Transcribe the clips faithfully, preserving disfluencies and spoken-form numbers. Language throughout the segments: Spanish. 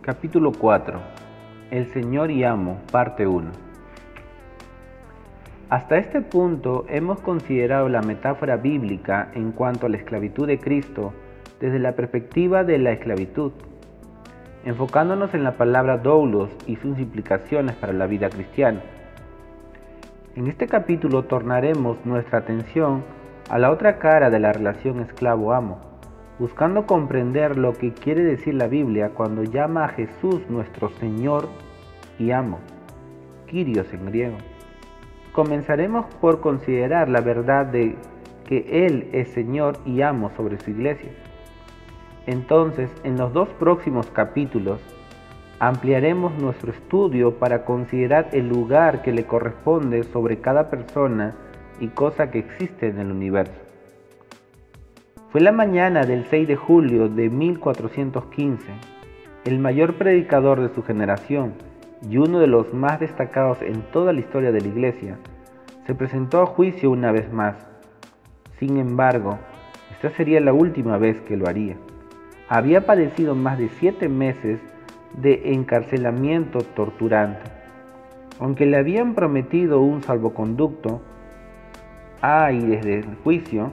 Capítulo cuatro. El Señor y Amo, parte uno. Hasta este punto hemos considerado la metáfora bíblica en cuanto a la esclavitud de Cristo desde la perspectiva de la esclavitud, enfocándonos en la palabra doulos y sus implicaciones para la vida cristiana. En este capítulo tornaremos nuestra atención a la otra cara de la relación esclavo-amo, buscando comprender lo que quiere decir la Biblia cuando llama a Jesús nuestro Señor y Amo, Kyrios en griego. Comenzaremos por considerar la verdad de que Él es Señor y Amo sobre su iglesia. Entonces, en los dos próximos capítulos, ampliaremos nuestro estudio para considerar el lugar que le corresponde sobre cada persona y cosa que existe en el universo. Fue la mañana del seis de julio de mil cuatrocientos quince. El mayor predicador de su generación y uno de los más destacados en toda la historia de la Iglesia se presentó a juicio una vez más. Sin embargo, esta sería la última vez que lo haría. Había padecido más de siete meses de encarcelamiento torturante. Aunque le habían prometido un salvoconducto, ah, y desde el juicio,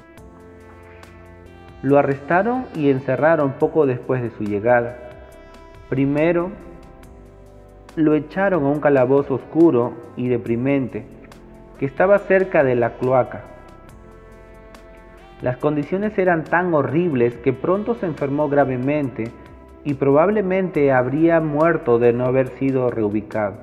lo arrestaron y encerraron poco después de su llegada. Primero, lo echaron a un calabozo oscuro y deprimente que estaba cerca de la cloaca. Las condiciones eran tan horribles que pronto se enfermó gravemente y probablemente habría muerto de no haber sido reubicado.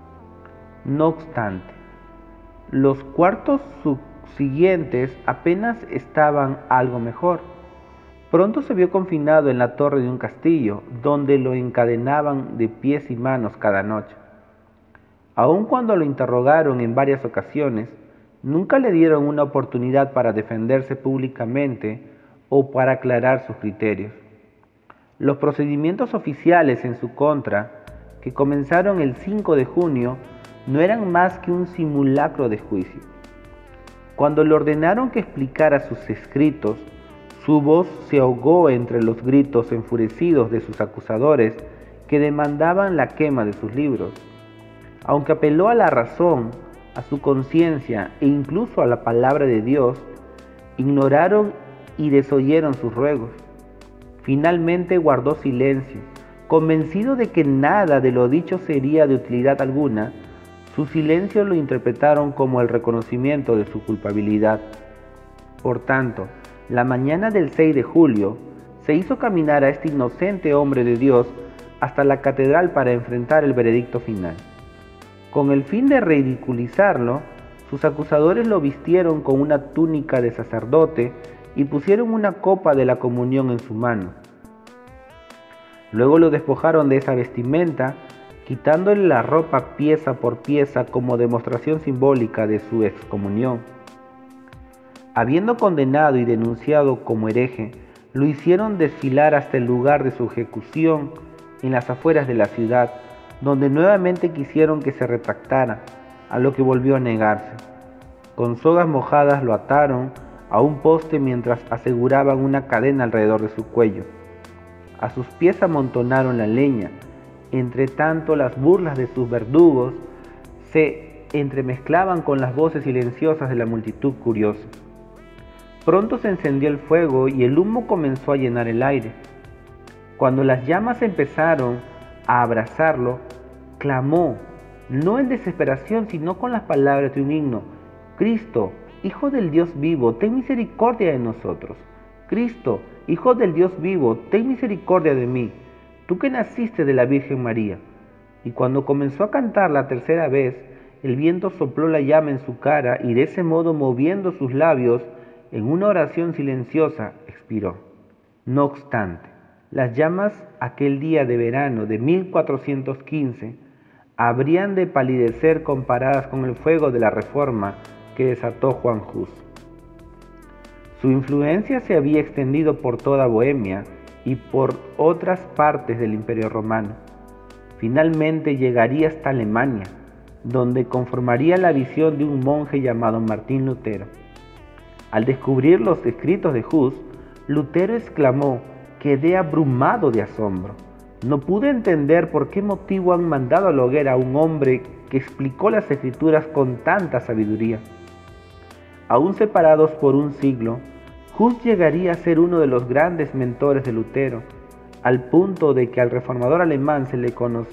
No obstante, los cuartos subsiguientes apenas estaban algo mejor. Pronto se vio confinado en la torre de un castillo, donde lo encadenaban de pies y manos cada noche. Aun cuando lo interrogaron en varias ocasiones, nunca le dieron una oportunidad para defenderse públicamente o para aclarar sus criterios. Los procedimientos oficiales en su contra, que comenzaron el cinco de junio, no eran más que un simulacro de juicio. Cuando le ordenaron que explicara sus escritos, su voz se ahogó entre los gritos enfurecidos de sus acusadores que demandaban la quema de sus libros. Aunque apeló a la razón, a su conciencia e incluso a la palabra de Dios, ignoraron y desoyeron sus ruegos. Finalmente guardó silencio, convencido de que nada de lo dicho sería de utilidad alguna. Su silencio lo interpretaron como el reconocimiento de su culpabilidad. Por tanto, la mañana del seis de julio, se hizo caminar a este inocente hombre de Dios hasta la catedral para enfrentar el veredicto final. Con el fin de ridiculizarlo, sus acusadores lo vistieron con una túnica de sacerdote y pusieron una copa de la comunión en su mano. Luego lo despojaron de esa vestimenta, quitándole la ropa pieza por pieza como demostración simbólica de su excomunión. Habiendo condenado y denunciado como hereje, lo hicieron desfilar hasta el lugar de su ejecución en las afueras de la ciudad, donde nuevamente quisieron que se retractara, a lo que volvió a negarse. Con sogas mojadas lo ataron a un poste mientras aseguraban una cadena alrededor de su cuello. A sus pies amontonaron la leña. Entre tanto, las burlas de sus verdugos se entremezclaban con las voces silenciosas de la multitud curiosa. Pronto se encendió el fuego y el humo comenzó a llenar el aire. Cuando las llamas empezaron a abrazarlo, clamó, no en desesperación, sino con las palabras de un himno: Cristo, Hijo del Dios vivo, ten misericordia de nosotros. Cristo, Hijo del Dios vivo, ten misericordia de mí, tú que naciste de la Virgen María. Y cuando comenzó a cantar la tercera vez, el viento sopló la llama en su cara y de ese modo, moviendo sus labios en una oración silenciosa, expiró. No obstante, las llamas aquel día de verano de mil cuatrocientos quince habrían de palidecer comparadas con el fuego de la Reforma que desató Juan Hus. Su influencia se había extendido por toda Bohemia y por otras partes del Imperio Romano. Finalmente llegaría hasta Alemania, donde conformaría la visión de un monje llamado Martín Lutero. Al descubrir los escritos de Hus, Lutero exclamó: quedé abrumado de asombro. No pude entender por qué motivo han mandado a la hoguera a un hombre que explicó las escrituras con tanta sabiduría. Aún separados por un siglo, Hus llegaría a ser uno de los grandes mentores de Lutero, al punto de que al reformador alemán se le conoce,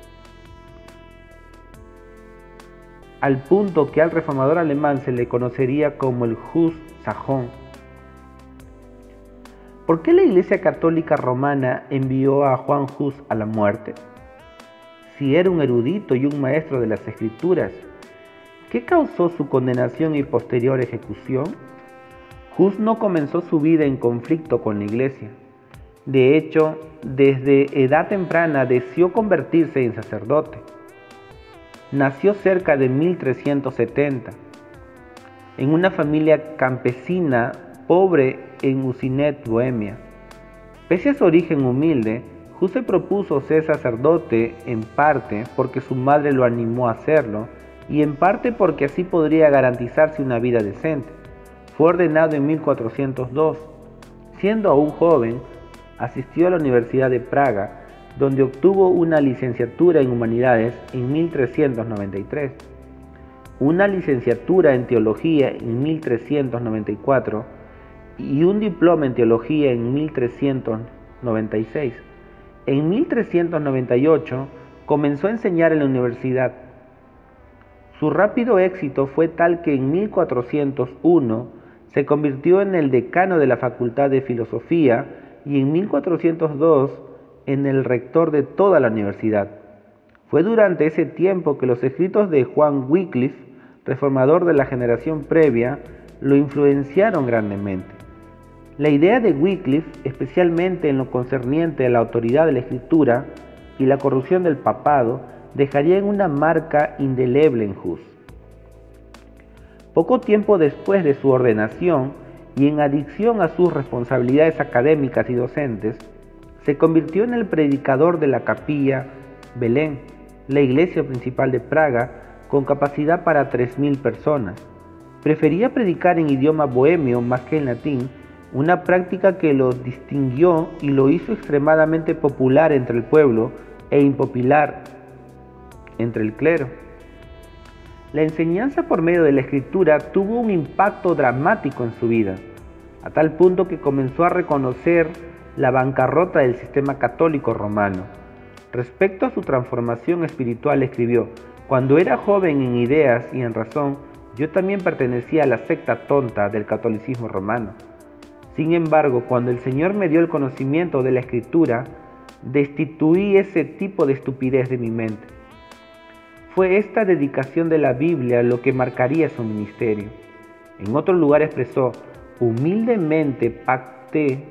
al punto que al reformador alemán se le conocería como el Hus sajón. ¿Por qué la Iglesia Católica Romana envió a Juan Hus a la muerte? Si era un erudito y un maestro de las Escrituras, ¿qué causó su condenación y posterior ejecución? Hus no comenzó su vida en conflicto con la Iglesia. De hecho, desde edad temprana deseó convertirse en sacerdote. Nació cerca de mil trescientos setenta, en una familia campesina pobre en Usinet, Bohemia. Pese a su origen humilde, Hus se propuso ser sacerdote en parte porque su madre lo animó a hacerlo y en parte porque así podría garantizarse una vida decente. Fue ordenado en mil cuatrocientos dos. Siendo aún joven, asistió a la Universidad de Praga, donde obtuvo una licenciatura en Humanidades en mil trescientos noventa y tres, una licenciatura en Teología en mil trescientos noventa y cuatro y un diploma en Teología en mil trescientos noventa y seis. En mil trescientos noventa y ocho comenzó a enseñar en la universidad. Su rápido éxito fue tal que en mil cuatrocientos uno se convirtió en el decano de la Facultad de Filosofía y en mil cuatrocientos dos en el rector de toda la universidad. Fue durante ese tiempo que los escritos de Juan Wycliffe, reformador de la generación previa, lo influenciaron grandemente. La idea de Wycliffe, especialmente en lo concerniente a la autoridad de la Escritura y la corrupción del papado, dejaría en una marca indeleble en Hus. Poco tiempo después de su ordenación y en adición a sus responsabilidades académicas y docentes, se convirtió en el predicador de la Capilla Belén, la iglesia principal de Praga, con capacidad para tres mil personas. Prefería predicar en idioma bohemio más que en latín, una práctica que lo distinguió y lo hizo extremadamente popular entre el pueblo e impopular entre el clero. La enseñanza por medio de la Escritura tuvo un impacto dramático en su vida, a tal punto que comenzó a reconocer la bancarrota del sistema católico romano. Respecto a su transformación espiritual escribió: cuando era joven en ideas y en razón, yo también pertenecía a la secta tonta del catolicismo romano. Sin embargo, cuando el Señor me dio el conocimiento de la Escritura, destituí ese tipo de estupidez de mi mente. Fue esta dedicación de la Biblia lo que marcaría su ministerio. En otro lugar expresó: humildemente pacté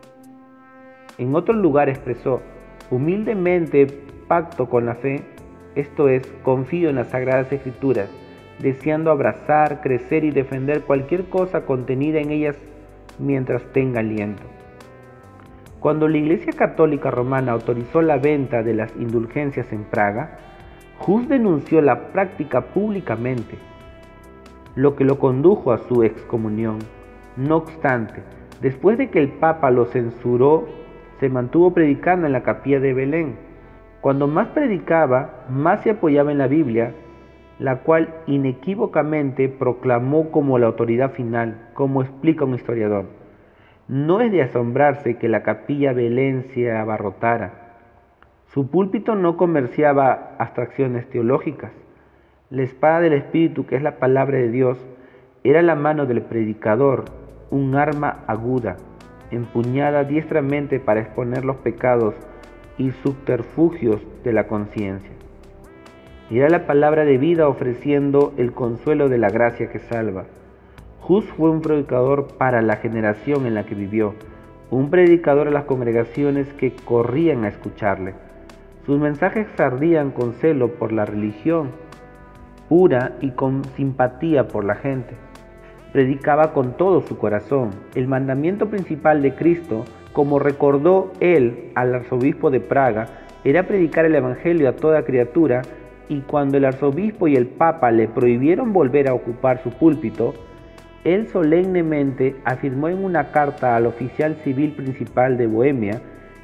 En otro lugar expresó, humildemente pacto con la fe, esto es, confío en las Sagradas Escrituras, deseando abrazar, crecer y defender cualquier cosa contenida en ellas mientras tenga aliento. Cuando la Iglesia Católica Romana autorizó la venta de las indulgencias en Praga, Hus denunció la práctica públicamente, lo que lo condujo a su excomunión. No obstante, después de que el Papa lo censuró, se mantuvo predicando en la Capilla de Belén. Cuando más predicaba, más se apoyaba en la Biblia, la cual inequívocamente proclamó como la autoridad final, como explica un historiador. No es de asombrarse que la Capilla Belén se abarrotara. Su púlpito no comerciaba abstracciones teológicas. La espada del Espíritu, que es la palabra de Dios, era la mano del predicador, un arma aguda, empuñada diestramente para exponer los pecados y subterfugios de la conciencia. Era la palabra de vida ofreciendo el consuelo de la gracia que salva. Hus fue un predicador para la generación en la que vivió, un predicador a las congregaciones que corrían a escucharle. Sus mensajes ardían con celo por la religión pura y con simpatía por la gente. Predicaba con todo su corazón el mandamiento principal de Cristo, como recordó él al arzobispo de Praga, era predicar el evangelio a toda criatura, y cuando el arzobispo y el papa le prohibieron volver a ocupar su púlpito, él solemnemente afirmó en una carta al oficial civil principal de Bohemia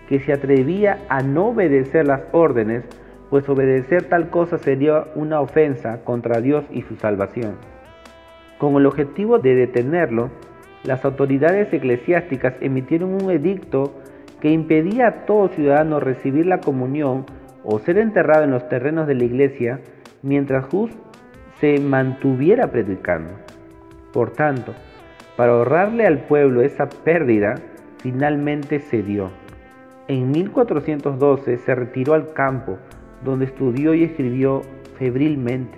que se atrevía a no obedecer las órdenes, pues obedecer tal cosa sería una ofensa contra Dios y su salvación. Con el objetivo de detenerlo, las autoridades eclesiásticas emitieron un edicto que impedía a todo ciudadano recibir la comunión o ser enterrado en los terrenos de la iglesia mientras Hus se mantuviera predicando. Por tanto, para ahorrarle al pueblo esa pérdida, finalmente cedió. En mil cuatrocientos doce se retiró al campo, donde estudió y escribió febrilmente.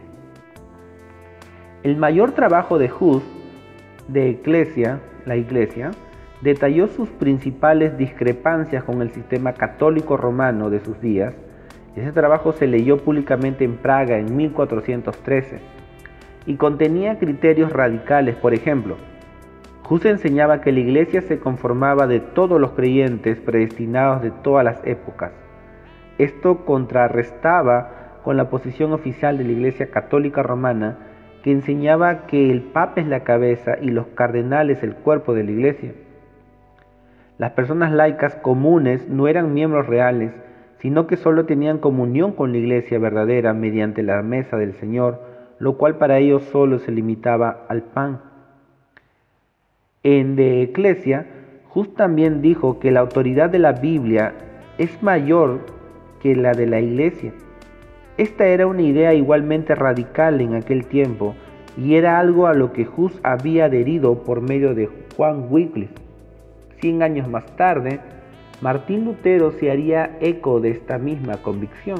El mayor trabajo de Hus, de Iglesia, la Iglesia, detalló sus principales discrepancias con el sistema católico romano de sus días. Ese trabajo se leyó públicamente en Praga en mil cuatrocientos trece y contenía criterios radicales. Por ejemplo, Hus enseñaba que la Iglesia se conformaba de todos los creyentes predestinados de todas las épocas. Esto contrarrestaba con la posición oficial de la Iglesia Católica Romana, que enseñaba que el Papa es la cabeza y los cardenales el cuerpo de la Iglesia. Las personas laicas comunes no eran miembros reales, sino que solo tenían comunión con la Iglesia verdadera mediante la mesa del Señor, lo cual para ellos solo se limitaba al pan. En De Ecclesia, Hus también dijo que la autoridad de la Biblia es mayor que la de la Iglesia. Esta era una idea igualmente radical en aquel tiempo y era algo a lo que Hus había adherido por medio de Juan Wycliffe. Cien años más tarde, Martín Lutero se haría eco de esta misma convicción.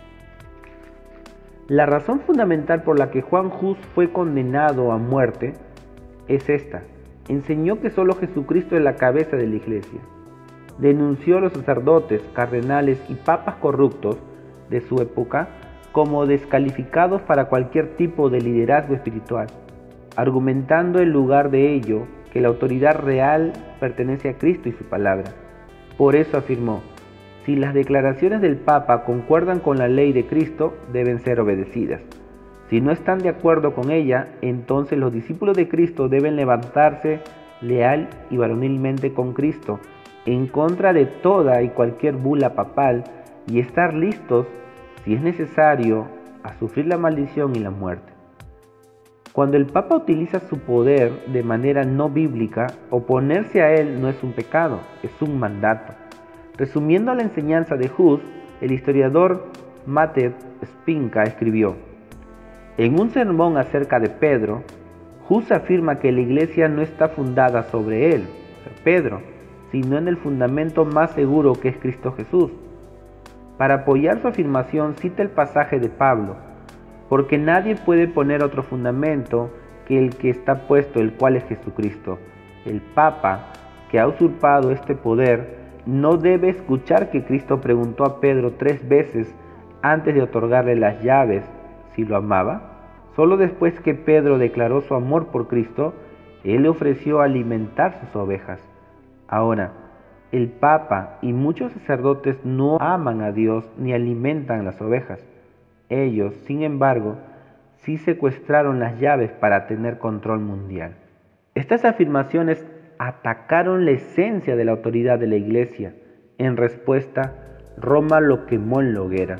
La razón fundamental por la que Juan Hus fue condenado a muerte es esta: enseñó que solo Jesucristo es la cabeza de la Iglesia. Denunció a los sacerdotes, cardenales y papas corruptos de su época como descalificados para cualquier tipo de liderazgo espiritual, argumentando en lugar de ello que la autoridad real pertenece a Cristo y su palabra. Por eso afirmó: si las declaraciones del Papa concuerdan con la ley de Cristo, deben ser obedecidas. Si no están de acuerdo con ella, entonces los discípulos de Cristo deben levantarse leal y varonilmente con Cristo, en contra de toda y cualquier bula papal, y estar listos, si es necesario, a sufrir la maldición y la muerte. Cuando el Papa utiliza su poder de manera no bíblica, oponerse a él no es un pecado, es un mandato. Resumiendo la enseñanza de Hus, el historiador Matej Spinka escribió: en un sermón acerca de Pedro, Hus afirma que la iglesia no está fundada sobre él, o sea, Pedro, sino en el fundamento más seguro que es Cristo Jesús. Para apoyar su afirmación cita el pasaje de Pablo: porque nadie puede poner otro fundamento que el que está puesto, el cual es Jesucristo. El Papa, que ha usurpado este poder, no debe escuchar que Cristo preguntó a Pedro tres veces antes de otorgarle las llaves si lo amaba. Solo después que Pedro declaró su amor por Cristo, él le ofreció alimentar sus ovejas. Ahora, el Papa y muchos sacerdotes no aman a Dios ni alimentan las ovejas. Ellos, sin embargo, sí secuestraron las llaves para tener control mundial. Estas afirmaciones atacaron la esencia de la autoridad de la Iglesia. En respuesta, Roma lo quemó en la hoguera.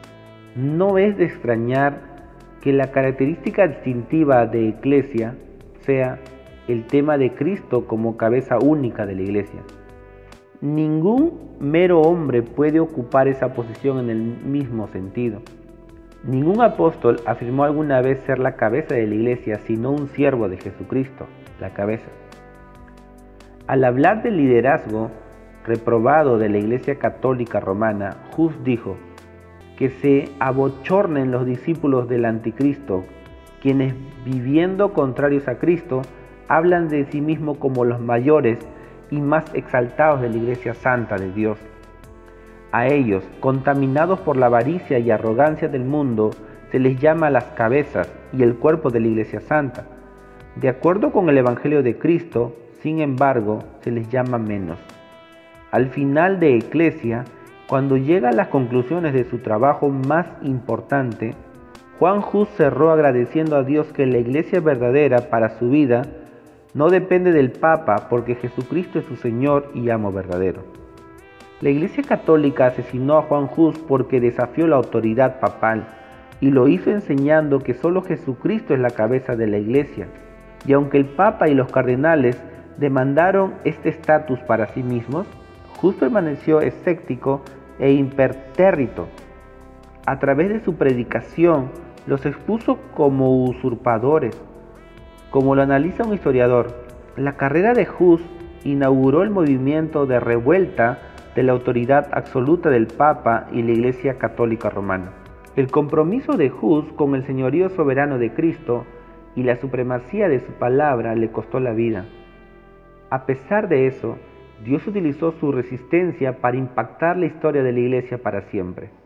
No es de extrañar que la característica distintiva de Iglesia sea el tema de Cristo como cabeza única de la Iglesia. Ningún mero hombre puede ocupar esa posición en el mismo sentido. Ningún apóstol afirmó alguna vez ser la cabeza de la Iglesia, sino un siervo de Jesucristo, la cabeza. Al hablar del liderazgo reprobado de la Iglesia Católica Romana, Hus dijo: que se abochornen los discípulos del Anticristo, quienes, viviendo contrarios a Cristo, hablan de sí mismos como los mayores y más exaltados de la Iglesia Santa de Dios. A ellos, contaminados por la avaricia y arrogancia del mundo, se les llama las cabezas y el cuerpo de la Iglesia Santa. De acuerdo con el Evangelio de Cristo, sin embargo, se les llama menos. Al final de Ecclesia, cuando llega a las conclusiones de su trabajo más importante, Juan Hus cerró agradeciendo a Dios que la Iglesia verdadera para su vida no depende del Papa, porque Jesucristo es su Señor y amo verdadero. La Iglesia Católica asesinó a Juan Hus porque desafió la autoridad papal y lo hizo enseñando que solo Jesucristo es la cabeza de la Iglesia. Y aunque el Papa y los cardenales demandaron este estatus para sí mismos, Hus permaneció escéptico e impertérrito. A través de su predicación los expuso como usurpadores. Como lo analiza un historiador, la carrera de Hus inauguró el movimiento de revuelta de la autoridad absoluta del Papa y la Iglesia Católica Romana. El compromiso de Hus con el señorío soberano de Cristo y la supremacía de su palabra le costó la vida. A pesar de eso, Dios utilizó su resistencia para impactar la historia de la Iglesia para siempre.